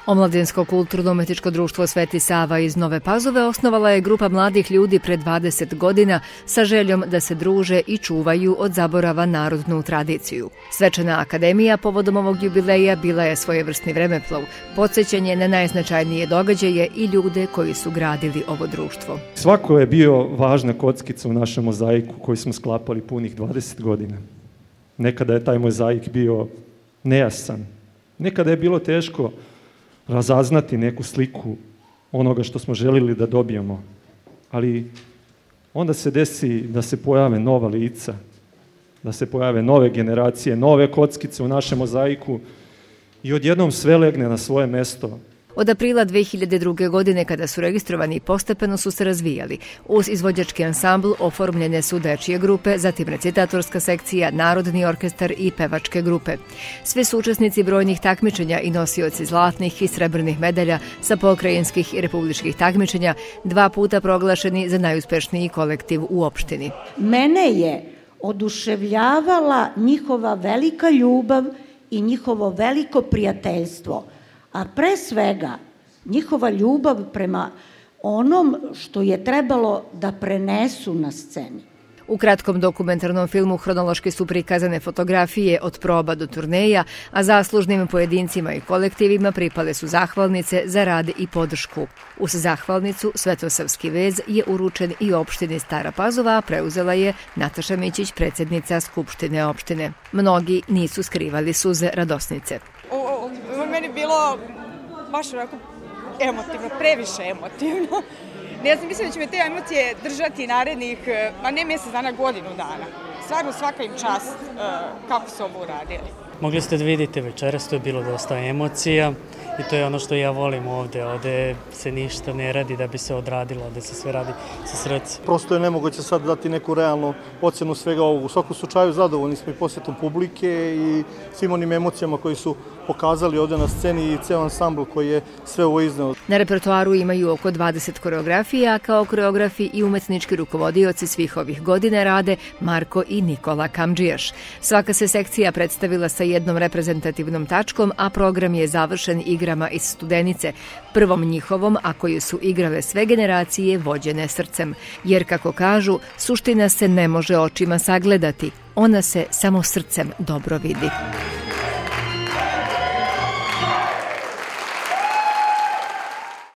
Omladinsko kulturno-umetničko društvo Sveti Sava iz Nove Pazove osnovala je grupa mladih ljudi pre 20 godina sa željom da se druže i čuvaju od zaborava narodnu tradiciju. Svečana akademija povodom ovog jubileja bila je svojevrsni vremeplov, podsjećanje na najznačajnije događaje i ljude koji su gradili ovo društvo. Svako je bio važna kockica u našem mozaiku koji smo sklapali punih 20 godina. Nekada je taj mozaik bio nejasan, nekada je bilo teško razaznati neku sliku onoga što smo želili da dobijemo. Ali onda se desi da se pojave nova lica, da se pojave nove generacije, nove kockice u našem mozaiku i odjednom sve legne na svoje mesto. Od aprila 2002. godine, kada su registrovani, postepeno su se razvijali. Uz izvođački ansambl oformljene su dečije grupe, zatim recitatorska sekcija, narodni orkestar i pevačke grupe. Svi su učesnici brojnih takmičenja i nosioci zlatnih i srebrnih medalja sa pokrajinskih i republičkih takmičenja, 2 puta proglašeni za najuspešniji kolektiv u opštini. Mene je oduševljavala njihova velika ljubav i njihovo veliko prijateljstvo, a pre svega njihova ljubav prema onom što je trebalo da prenesu na sceni. U kratkom dokumentarnom filmu hronološki su prikazane fotografije od proba do turneja, a zaslužnim pojedincima i kolektivima pripale su zahvalnice za rad i podršku. Uz zahvalnicu Svetosavski vez je uručen i opštini Stara Pazova, a preuzela je Nataša Mićić, predsjednica Skupštine opštine. Mnogi nisu skrivali suze radosnice. Meni bilo baš onako emotivno, previše emotivno. Ne znam, mislim da će me te emocije držati narednih, ne mjesec dana, godinu dana. Stvarno svaka im čast kako su ovo uradili. Mogli ste da vidite večeras, to je bilo dosta emocija i to je ono što ja volim ovde. Ovde se ništa ne radi da bi se odradilo, ovde se sve radi sa srcem. Prosto je nemoguće sad dati neku realnu ocenu svega ovog. U svakom slučaju zadovoljni smo i posjetom publike i svim onim emocijama koji su pokazali ovde na sceni i ceo ansambl koji je sve ovo izneo. Na repertoaru imaju oko 20 koreografija, a kao koreografi i umetnički rukovodioci svih ovih godina rade Marko i Nikola Kamdžijaš. Svaka se sekcija predstavila sa jednom reprezentativnom tačkom, a program je završen igrama iz Studenice, prvom njihovom, a koju su igrale sve generacije vođene srcem. Jer, kako kažu, suština se ne može očima sagledati, ona se samo srcem dobro vidi.